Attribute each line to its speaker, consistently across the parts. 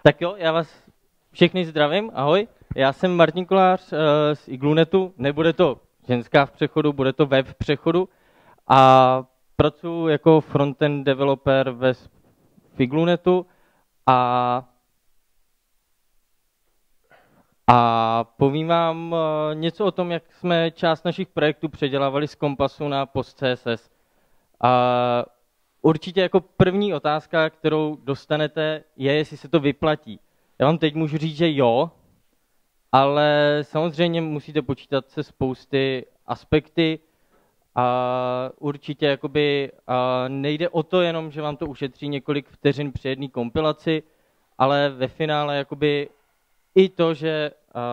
Speaker 1: Tak jo, já vás všechny zdravím, ahoj. Já jsem Martin Kolář z Iglunetu, nebude to ženská v přechodu, bude to web v přechodu a pracuji jako frontend developer v Iglunetu a povím vám něco o tom, jak jsme část našich projektů předělávali z Kompassu na PostCSS. Určitě jako první otázka, kterou dostanete, je, jestli se to vyplatí. Já vám teď můžu říct, že jo, ale samozřejmě musíte počítat se spousty aspekty a určitě jakoby nejde o to jenom, že vám to ušetří několik vteřin při jedné kompilaci, ale ve finále jakoby i to, že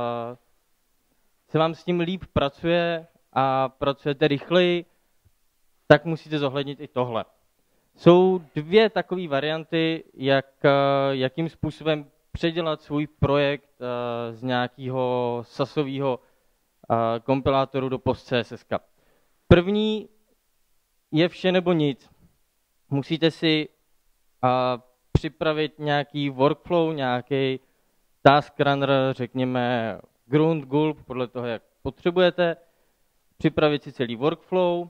Speaker 1: se vám s tím líp pracuje a pracujete rychleji, tak musíte zohlednit i tohle. Jsou dvě takové varianty, jakým způsobem předělat svůj projekt z nějakého sasového kompilátoru do PostCSS. První je vše nebo nic. Musíte si připravit nějaký workflow, nějaký task runner, řekněme grunt, gulp, podle toho, jak potřebujete. Připravit si celý workflow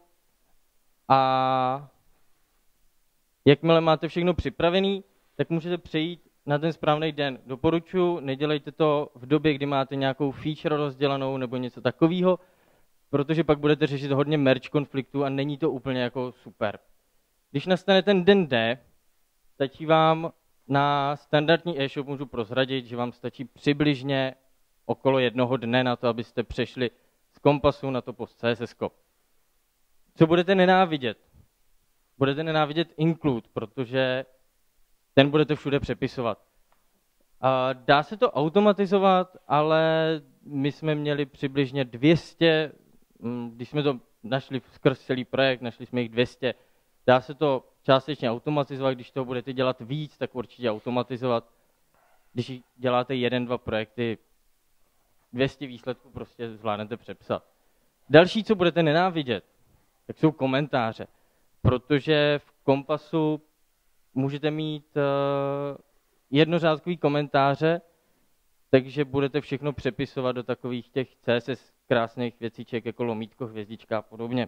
Speaker 1: a jakmile máte všechno připravené, tak můžete přejít na ten správný den. Doporučuji, nedělejte to v době, kdy máte nějakou feature rozdělanou nebo něco takového, protože pak budete řešit hodně merge konfliktů a není to úplně jako super. Když nastane ten den D, stačí vám na standardní e-shop, můžu prozradit, že vám stačí přibližně okolo jednoho dne na to, abyste přešli z Kompassu na to PostCSS. Co budete nenávidět? Budete nenávidět include, protože ten budete všude přepisovat. Dá se to automatizovat, ale my jsme měli přibližně 200, když jsme to našli skrz celý projekt, našli jsme jich 200. Dá se to částečně automatizovat, když toho budete dělat víc, tak určitě automatizovat. Když děláte 1-2 projekty, 200 výsledků prostě zvládnete přepsat. Další, co budete nenávidět, tak jsou komentáře. Protože v Kompassu můžete mít jednořádkový komentáře, takže budete všechno přepisovat do takových těch CSS krásných věciček jako lomítko, hvězdička a podobně.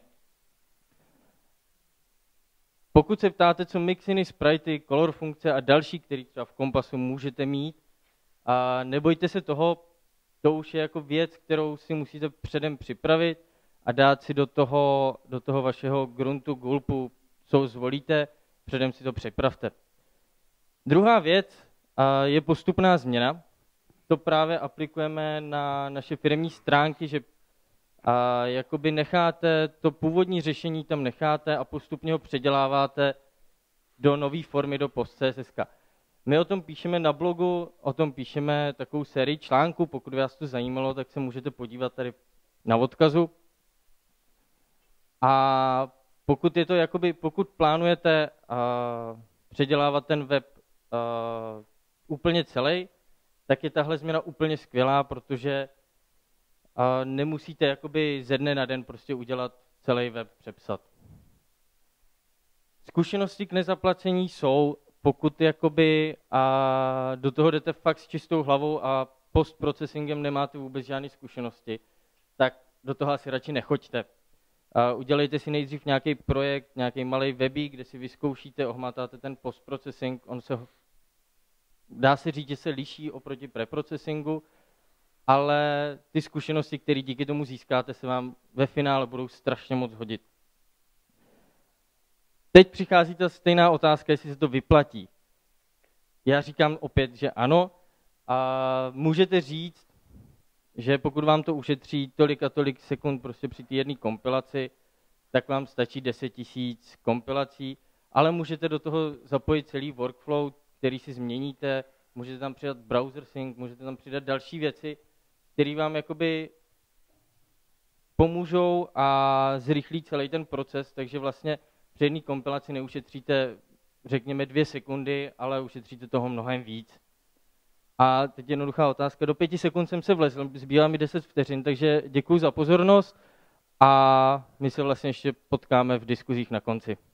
Speaker 1: Pokud se ptáte, co mixiny, spritey, color funkce a další, které třeba v Kompassu můžete mít, a nebojte se toho, to už je jako věc, kterou si musíte předem připravit a dát si do toho vašeho gruntu, gulpu, co zvolíte, předem si to připravte. Druhá věc je postupná změna. To právě aplikujeme na naše firemní stránky, že jakoby necháte to původní řešení tam necháte a postupně ho předěláváte do nové formy, do PostCSS. My o tom píšeme na blogu, o tom píšeme takovou sérii článků, pokud vás to zajímalo, tak se můžete podívat tady na odkazu. A pokud plánujete předělávat ten web úplně celý, tak je tahle změna úplně skvělá, protože nemusíte jakoby ze dne na den prostě udělat celý web, přepsat. Zkušenosti k nezaplacení jsou, pokud jakoby do toho jdete fakt s čistou hlavou a postprocessingem nemáte vůbec žádné zkušenosti, tak do toho asi radši nechoďte. Udělejte si nejdřív nějaký projekt, nějaký malý webík, kde si vyzkoušíte, ohmatáte ten postprocessing, dá se říct, že se liší oproti preprocessingu, ale ty zkušenosti, které díky tomu získáte, se vám ve finále budou strašně moc hodit. Teď přichází ta stejná otázka, jestli se to vyplatí. Já říkám opět, že ano. A můžete říct, že pokud vám to ušetří tolik a tolik sekund prostě při té jedné kompilaci, tak vám stačí 10 000 kompilací, ale můžete do toho zapojit celý workflow, který si změníte, můžete tam přidat browser sync, můžete tam přidat další věci, které vám jakoby pomůžou a zrychlí celý ten proces, takže vlastně při jedné kompilaci neušetříte, řekněme, 2 sekundy, ale ušetříte toho mnohem víc. A teď jednoduchá otázka. Do 5 sekund jsem se vlezl, zbývá mi 10 vteřin, takže děkuji za pozornost a my se vlastně ještě potkáme v diskuzích na konci.